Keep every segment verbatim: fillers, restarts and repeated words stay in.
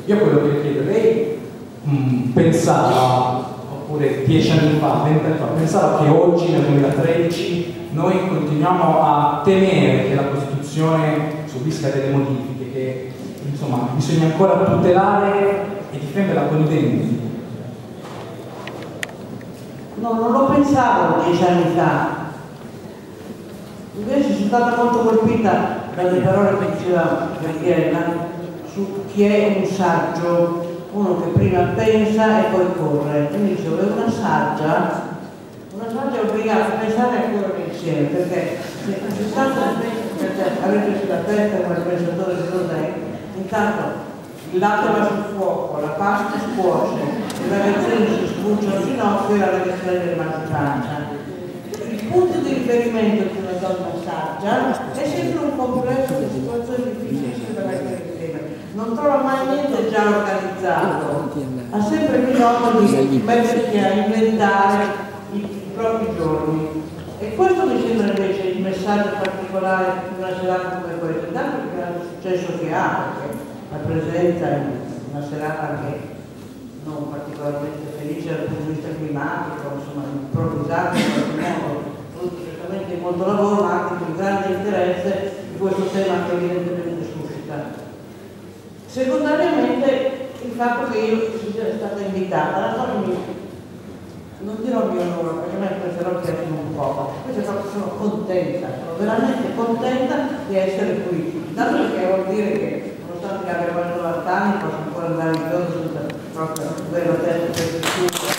Io quello che chiedo, lei mh, pensava, oppure dieci anni fa, venti anni fa, pensava che oggi nel duemilatredici noi continuiamo a temere che la Costituzione subisca delle modifiche, che insomma bisogna ancora tutelare e difenderla con i denti? No, non lo pensavo dieci anni fa. Invece sono stata molto colpita dalle parole che diceva Gabriella su chi è un saggio, uno che prima pensa e poi corre. Quindi dicevo, è una saggia, una saggia è obbligata a pensare e a correre insieme, perché se c'è stato avete sulla testa come il pensatore di Rosè, intanto il latte va sul fuoco, la pasta scuoce, i ragazzini si sbucciano al ginocchio e la ragazzina rimane in pancia. Il punto di riferimento di una donna saggia è sempre un complesso di situazioni difficili da mettere insieme. Non trova mai niente già organizzato, ha sempre bisogno di mettersi a inventare i, i propri giorni. E questo mi sembra invece il messaggio particolare di una serata come questa, intanto perché è il successo che ha, perché la presenza in una serata che non particolarmente felice dal punto di vista climatico, insomma improvvisata in qualche modo, certamente molto lavoro, ma anche con grande interesse di questo tema che evidentemente suscita. Secondariamente il fatto che io sia stata invitata, la cosa mi, non dirò mio onore, perché a me queste robe piacciono un po', queste cose sono contenta, sono veramente contenta di essere qui, tanto perché vuol dire che nonostante che abbia quarantanovanta anni posso ancora andare in gioco senza proprio avere la testa per il tutto.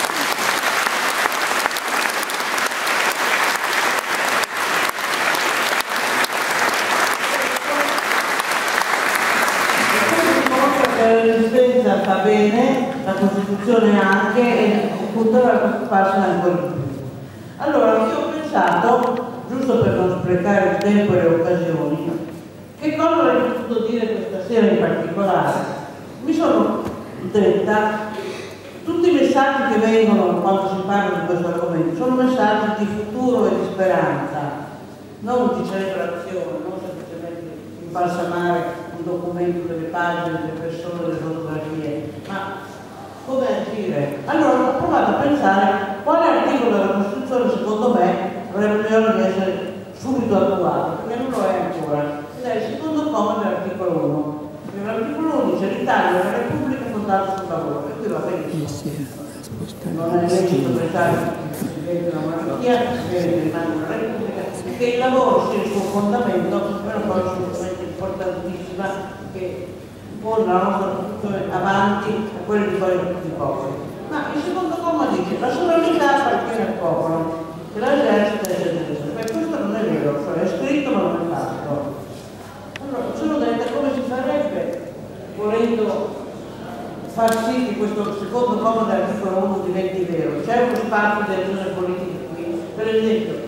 Va bene, la Costituzione anche, e appunto doveva preoccuparsene ancora di più. Allora io ho pensato, giusto per non sprecare il tempo e le occasioni, che cosa avrei potuto dire questa sera in particolare. Mi sono detta, tutti i messaggi che vengono quando si parla di questo argomento sono messaggi di futuro e di speranza, non di celebrazione, non semplicemente imbalsamare un documento delle pagine, delle persone, delle fotografie, ma come agire? Allora ho provato a pensare quale articolo della Costituzione secondo me avrebbe bisogno di essere subito attuato, perché non lo è ancora, ed è il secondo comma dell'articolo uno. L'articolo uno dice l'Italia è una repubblica fondata sul lavoro, e qui va benissimo. Non è lecito pensare che si vede una monarchia, che rimane una repubblica, che il lavoro sia il suo fondamento, è una cosa assolutamente importantissima che pone la nostra Costituzione avanti a quelle di poi tutti i popoli. Ma il secondo comma dice la sovranità appartiene al popolo, che l'esercita e l'esercita. Beh, questo non è vero, cioè è scritto ma non è fatto. Allora, mi sono detta come si farebbe volendo far sì che questo secondo comma dell'articolo uno diventi vero. C'è uno spazio di azione politica qui, per esempio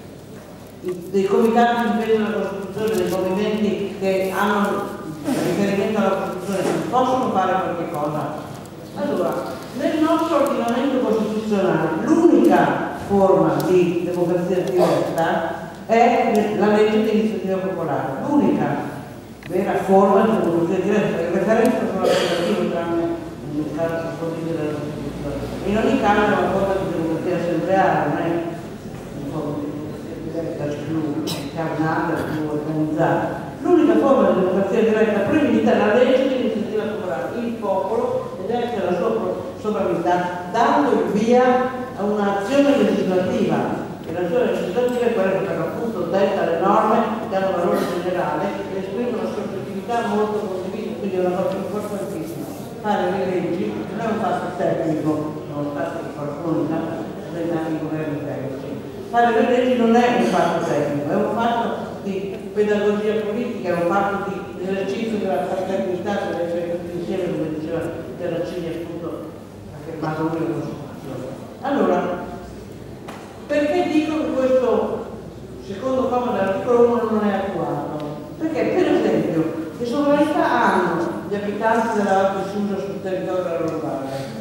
dei comitati di difesa della Costituzione, dei movimenti che hanno riferimento alla Costituzione, possono fare qualche cosa. Allora, nel nostro ordinamento costituzionale l'unica forma di democrazia diretta è la legge di iniziativa popolare, l'unica vera forma di democrazia diretta, perché il referendum sono applicativo tranne nel caso ipotetico della Costituzione. In ogni caso è una forma di democrazia assembleare, non è una forma di diretta più carnata, più organizzata. L'unica forma di democrazia diretta prevista è la legge di iniziativa popolare. Il popolo esercita la sua sovranità dando il via a un'azione legislativa, e l'azione legislativa è quella che per l'appunto detta le norme che hanno valore generale e esprimono soggettività molto condivisa, quindi è una cosa importantissima. Fare le leggi non è un fatto tecnico, nonostante qualcuno degli anni governi tecnici. Fare le leggi non è un fatto tecnico, è un fatto di pedagogia politica, è un fatto di esercizio della fraternità, deve essere tutti insieme, come diceva Terracini, appunto, affermato lui la Costituzione. Allora, perché dico che questo secondo comma dell'articolo uno non è attuato? Perché, per esempio, che sovranità hanno gli abitanti della Val di Susa sul territorio della Lombardia?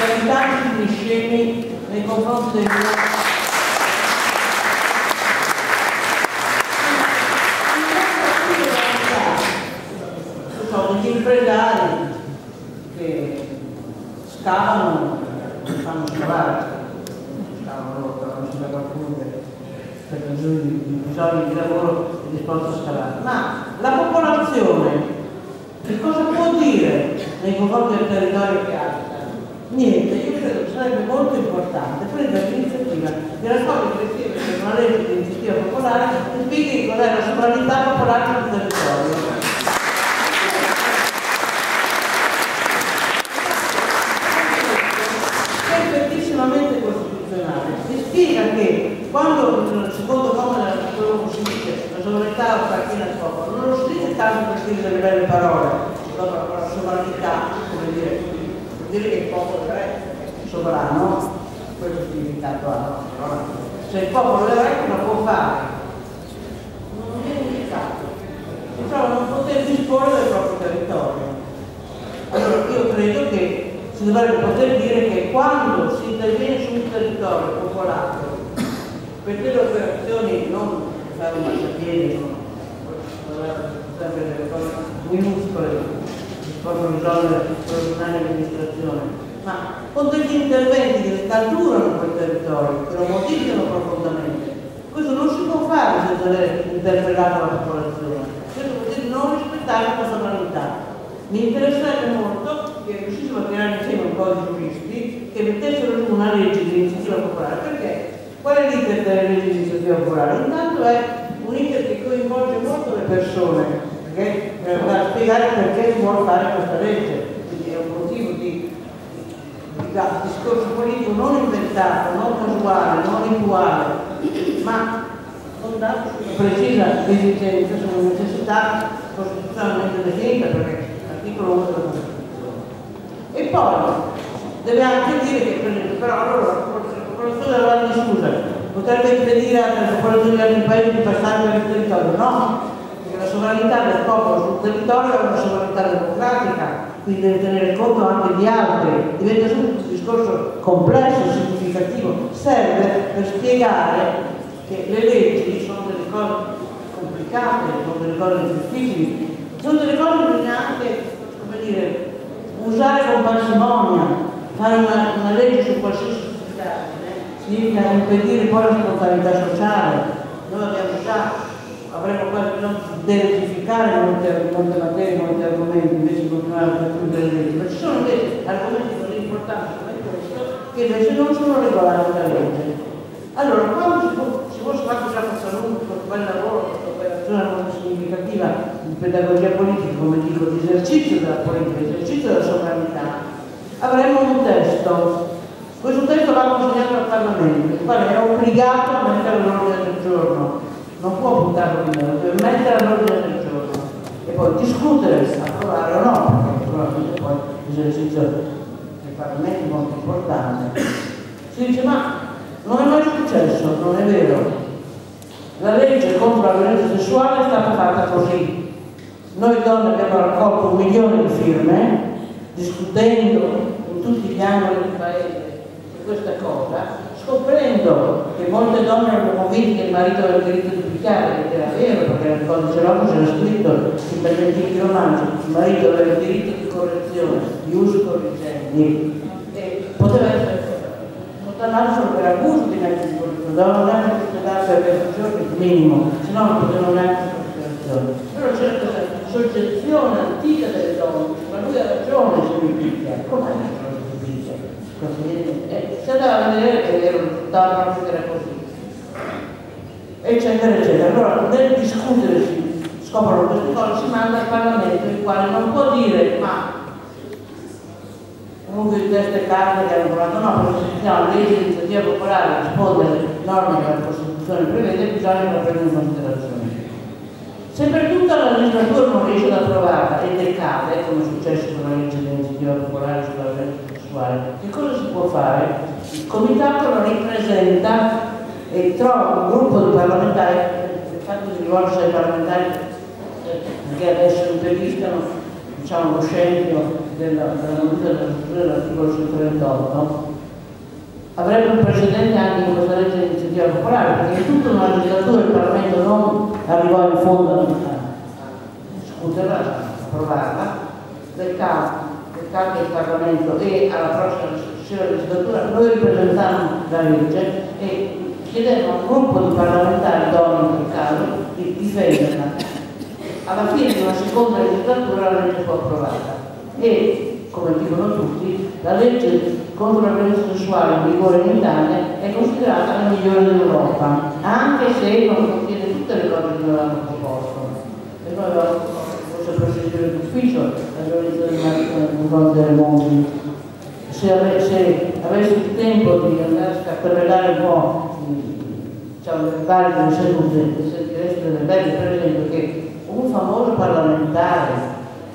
diventati gli scemi nei confronti dei degli impresari che scavano, fanno scavare, scavano loro, però non si fa qualcuno che per ragioni di bisogni di lavoro è disposto a scavare. Ma la popolazione che cosa può dire nei confronti del territorio che abita? Niente, io credo che sarebbe molto importante prendere l'iniziativa di raccogliere insieme una legge di iniziativa popolare che spieghi qual è la sovranità popolare del territorio. Costituzionale si spiega che quando il secondo comma dell'articolo si dice la sovranità appartiene al popolo, non lo si dice tanto per dire delle belle parole, dopo la sovranità, come dire, vuol dire che il popolo è sovrano, questo significato ha, se il popolo è re cosa può fare? Non viene indicato, si trova non poter disporre del proprio territorio. Allora io credo che si dovrebbe poter dire che quando si interviene su un territorio popolato per delle operazioni non fare un marciapiede, sono sempre delle cose minuscole che si possono risolvere con l'ordinaria amministrazione, ma con degli interventi che catturano quel territorio, che lo modificano profondamente, questo non si può fare senza aver interpellato la popolazione, questo vuol dire non rispettare la sovranità. Mi interesserebbe molto che riuscissimo a tirare insieme un po' di giuristi che mettessero su una legge di iniziativa popolare, perché qual è l'iter delle leggi di iniziativa popolare? Intanto è un iter che coinvolge molto le persone, perché per spiegare perché si vuole fare questa legge, quindi è un motivo di, di, di discorso politico non inventato, non casuale, non rituale, ma fondato su una precisa esigenza, su una necessità costituzionalmente definita, perché l'articolo uno della Costituzione. E poi deve anche dire che, per esempio, però allora la popolazione della Valle di Susa potrebbe impedire alle popolazioni di altri paesi di passare per il territorio? No, perché la sovranità del popolo sul territorio è una sovranità democratica, quindi deve tenere conto anche di altri, diventa subito un discorso complesso, significativo, serve per spiegare che le leggi sono delle cose complicate, sono delle cose difficili, sono delle cose che bisogna anche, come dire, usare con parsimonia. Fare una, una legge su qualsiasi stupidaggine significa impedire poi la spontaneità sociale. Noi abbiamo già, avremo quasi bisogno di delegificare molte, molte materie, molti argomenti, invece di continuare a chiudere le leggi. Ma ci sono invece argomenti così importanti come questo che invece non sono regolati da legge. Allora, quando si, può, si fosse fatto già questo lungo, questo bel lavoro, questa operazione molto significativa di pedagogia politica, come dico, di esercizio della politica, di esercizio della sovranità, avremmo un testo. Questo testo va consegnato al Parlamento, il quale è obbligato a mettere all'ordine del giorno, non può buttarlo via, lo deve mettere all'ordine del giorno e poi discutere, approvare o no, perché naturalmente poi l'esercizio del Parlamento è molto importante. Si dice, ma non è mai successo, non è vero. La legge contro la violenza sessuale è stata fatta così. Noi donne abbiamo raccolto un milione di firme, discutendo in tutti gli angoli del paese su questa cosa, scoprendo che molte donne erano convinte che il marito aveva il diritto di picchiare, ed era vero, perché nel codice rosso c'era scritto che per gli antichi romanzi il marito aveva il diritto di correzione, di uso corriggenti, e poteva essere dall'altro per abuso di mezzi di corruzione, dovevano neanche rispettare per venti giorni il minimo, se no non potevano neanche considerazione. Però c'era questa soggezione antica delle donne, ma lui ha ragione se mi picchia, com'è che non si picchia? Eh, si andava a vedere che era un risultato che era così, eccetera, eccetera. Allora nel discutere si scoprono queste cose, si manda al Parlamento, il quale non può dire ma comunque di testa e carne che hanno provato, no, perché se si chiama legge di iniziativa popolare risponde alle norme che la Costituzione prevede, bisogna che la prendere in considerazione. Se per tutta la legislatura non riesce ad approvarla e decade, come è successo con la legge di iniziativa popolare sulla violenza sessuale, che cosa si può fare? Il comitato lo ripresenta e trova un gruppo di parlamentari, il fatto di rivolgersi ai parlamentari perché adesso impediscano, diciamo, lo scempio della, della modifica della struttura dell'articolo centotrentotto avrebbe un precedente anche in questa legge di iniziativa popolare, perché in tutta una legislatura il Parlamento non arrivò in fondo a discuterla, a approvarla, del caso, del caso del Parlamento e alla prossima successiva legislatura noi ripresentammo la legge e chiedemmo a un gruppo di parlamentari, donne in quel caso, di difenderla. Alla fine di una seconda legislatura la legge fu approvata e, come dicono tutti, la legge contro la violenza sessuale in vigore in Italia è considerata la migliore d'Europa, anche se non contiene tutte le cose che noi avevamo proposto. E noi avevamo proposto forse il procedure d'ufficio, la violenza del marito nei confronti delle mogli. Se, ave, se avessi il tempo di andare a scartabellare un po' diciamo, le varie delle sedute, sentireste delle belle, per esempio, che un famoso parlamentare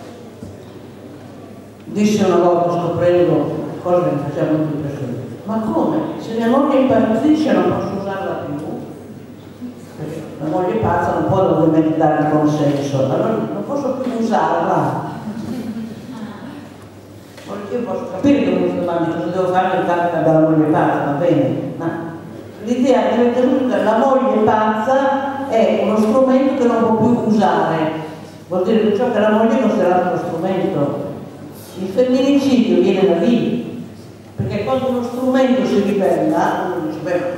disse una volta, scoprendo cose che mi faceva molto impressione: ma come? Se mia moglie impazzisce non posso usarla più? Perché la moglie pazza non può ovviamente dare il consenso, allora non posso più usarla. Io posso capire che uno si domanda cosa devo fare nel caso della moglie pazza, va bene, ma l'idea di che la moglie pazza è uno strumento che non può più usare, vuol dire che ciò che la moglie è considerato uno strumento. Il femminicidio viene da lì, perché quando uno strumento si ribella, uno dice, beh,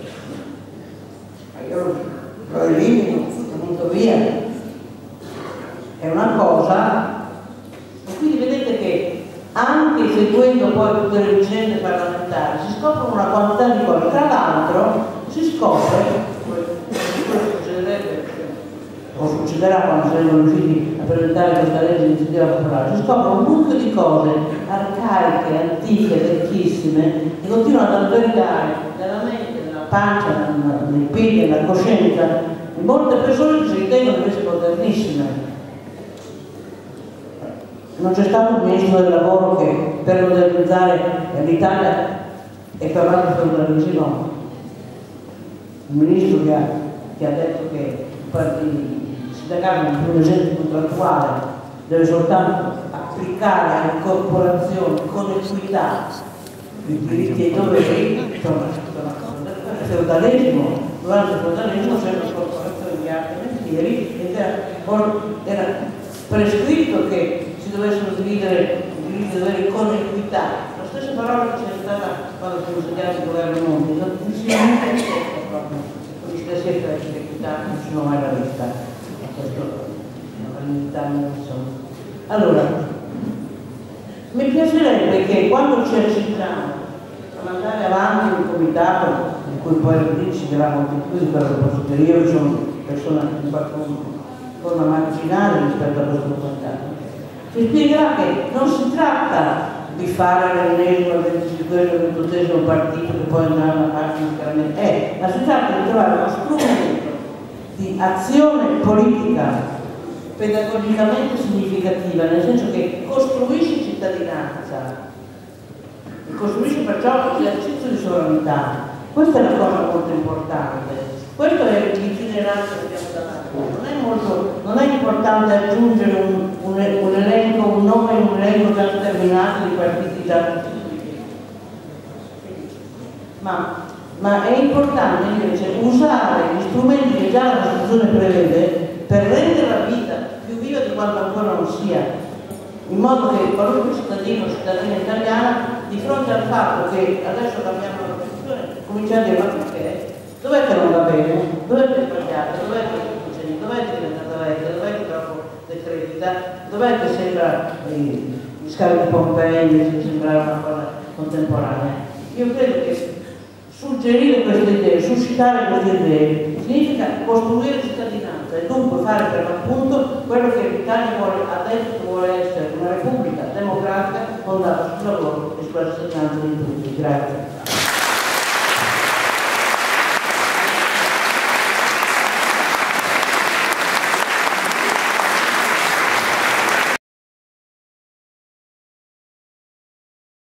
io lo elimino, lo butto via. È una cosa, e quindi vedete che anche seguendo poi tutte le vicende parlamentari si scoprono una quantità di cose. Tra l'altro si scopre, questo succederebbe o succederà quando saremo riusciti a presentare questa legge di iniziativa popolare, si scopre un mucchio di cose arcaiche, antiche, vecchissime, che continuano ad albergare nella mente, nella pancia, nei piedi, nella coscienza di molte persone che si ritengono invece modernissime. Non c'è stato un ministro del lavoro che per modernizzare l'Italia è parlato di feudalismo. Un ministro che ha, che ha detto che i sindacati non più un esempio contrattuale, deve soltanto applicare alle corporazioni con equità i diritti e i doveri, insomma, il feudalesimo. Durante il feudalesimo c'erano corporazioni di arte e mestieri ed era, era prescritto che si dovessero dividere i diritti e doveri con equità. La stessa parola che c'è stata quando si è insegnato il governo Monti, l'insegnamento è stato proprio con gli stessi effetti di equità non si sono mai la vista. Questo è una validità insomma. Allora, mi piacerebbe che quando ci accingiamo a mandare avanti un comitato, in cui poi deciderà molti più di quello che posso dire, io sono persona in qualche forma marginale rispetto a questo comitato, si spiegherà che non si tratta di fare l'ennesimo, il venticinquesimo, il ventottesimo partito che poi andrà a una parte chiaramente, eh, ma si tratta di trovare uno strumento di azione politica pedagogicamente significativa, nel senso che costruisce cittadinanza, costruisce perciò l'esercizio di sovranità. Questa è una cosa molto importante. Questo è l'itinerante che abbiamo davanti. Non è, molto, non è importante aggiungere un, un, un elenco, un nome e un elenco già determinato di partiti già costituiti. Ma, ma è importante invece usare gli strumenti che già la Costituzione prevede per rendere la vita più viva di quanto ancora non sia, in modo che qualunque cittadino o cittadina italiana, di fronte al fatto che adesso cambiamo la Costituzione, comincia a dire: ma perché? Dov'è che non va bene? Dov'è che è sbagliato? Dov'è che è succedito? Dov'è che è diventata vecchia? Dov'è che è troppo decrepita? Dov'è che sembra gli scavi di Pompei che sembrava una cosa contemporanea? Io credo che suggerire queste idee, suscitare queste idee, significa costruire cittadinanza e dunque fare per l'appunto quello che l'Italia vuole, ha detto che vuole essere una repubblica democratica fondata sul lavoro e sulla cittadinanza di tutti. Grazie.